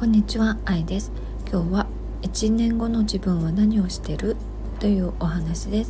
こんにちは、あいです。今日は1年後の自分は何をしてるというお話です。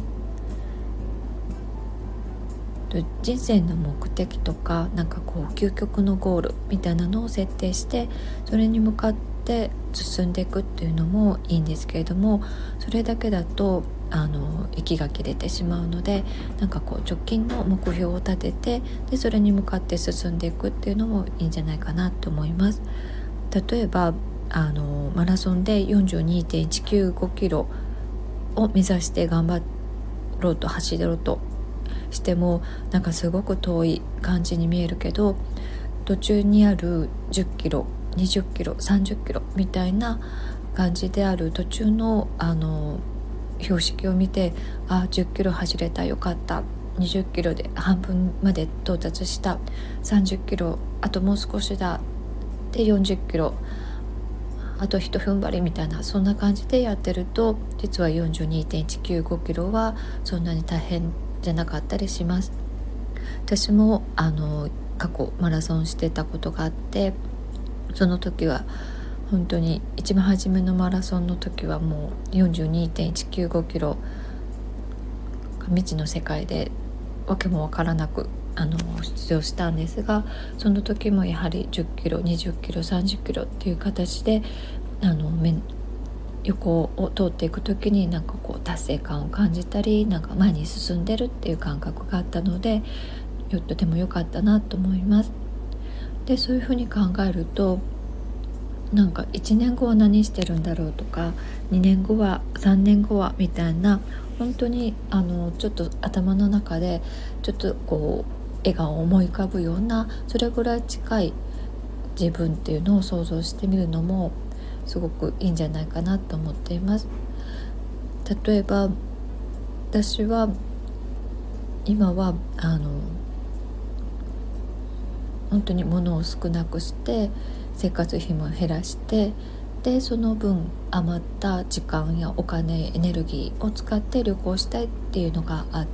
人生の目的とか究極のゴールみたいなのを設定して、それに向かって進んでいくっていうのもいいんですけれども、それだけだと息が切れてしまうので、直近の目標を立てて、でそれに向かって進んでいくっていうのもいいんじゃないかなと思います。例えばマラソンで 42.195 キロを目指して頑張ろうと走ろうとしても、すごく遠い感じに見えるけど、途中にある10キロ20キロ30キロみたいな感じである途中の標識を見て、10キロ走れた、よかった、20キロで半分まで到達した、30キロあともう少しだ、で40キロあと一踏ん張りみたいな、そんな感じでやってると、実は 42.195 キロはそんなに大変じゃなかったりします。私も過去マラソンしてたことがあって、その時は本当に一番初めのマラソンの時はもう 42.195 キロ未知の世界でわけもわからなく出場したんですが、その時もやはり10キロ20キロ30キロっていう形で横を通っていく時に達成感を感じたり、前に進んでるっていう感覚があったので、とても良かったなと思います。でそういうふうに考えると、1年後は何してるんだろうとか、2年後は3年後はみたいな、本当にちょっと頭の中でちょっと笑顔を思い浮かぶような、それぐらい近い自分っていうのを想像してみるのもすごくいいんじゃないかなと思っています。例えば私は今は本当に物を少なくして生活費も減らして、でその分余った時間やお金エネルギーを使って旅行したいっていうのがあって、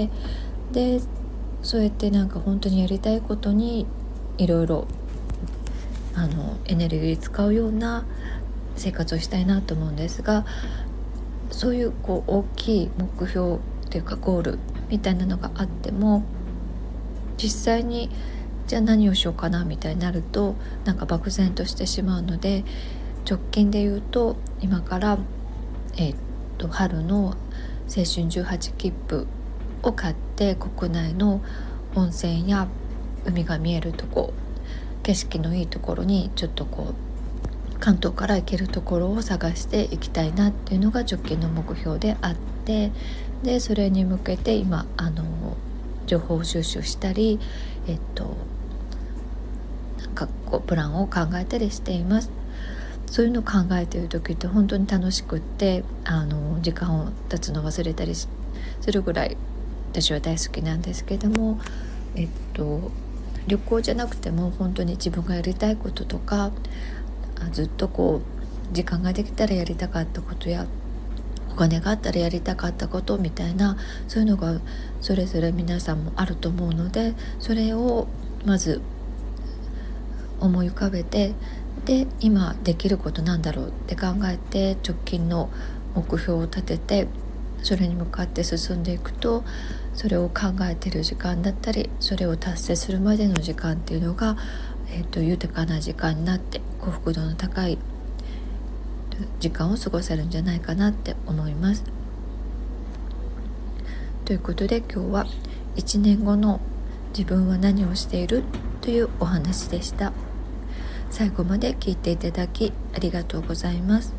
でそうやって本当にやりたいことにいろいろエネルギー使うような生活をしたいなと思うんですが、そういう大きい目標っていうかゴールみたいなのがあっても、実際にじゃあ何をしようかなみたいになると漠然としてしまうので、直近で言うと今から、春の青春18切符を買って、国内の温泉や海が見えるとこ、景色のいいところにちょっと関東から行けるところを探していきたいなっていうのが直近の目標であって、でそれに向けて今情報収集したり、プランを考えたりしています。そういうのを考えている時って本当に楽しくって、時間を経つの忘れたりするぐらい私は大好きなんですけども、旅行じゃなくても本当に自分がやりたいこととか、ずっと時間ができたらやりたかったことやお金があったらやりたかったことみたいな、そういうのがそれぞれ皆さんもあると思うので、それをまず思い浮かべて、で今できることなんだろうって考えて、直近の目標を立ててそれに向かって進んでいくと、それを考えている時間だったり、それを達成するまでの時間っていうのが、豊かな時間になって幸福度の高い時間を過ごせるんじゃないかなって思います。ということで今日は1年後の自分は何をしているというお話でした。最後まで聞いていただきありがとうございます。